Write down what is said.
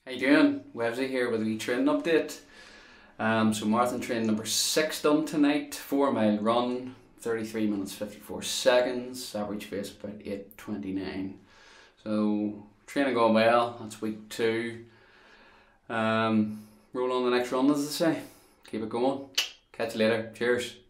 How you doing? Websy here with a wee training update. So marathon training number 6 done tonight. 4 mile run, 33 minutes 54 seconds. Average pace about 8:29. So training going well. That's week 2. Roll on the next run, as they say. Keep it going. Catch you later. Cheers.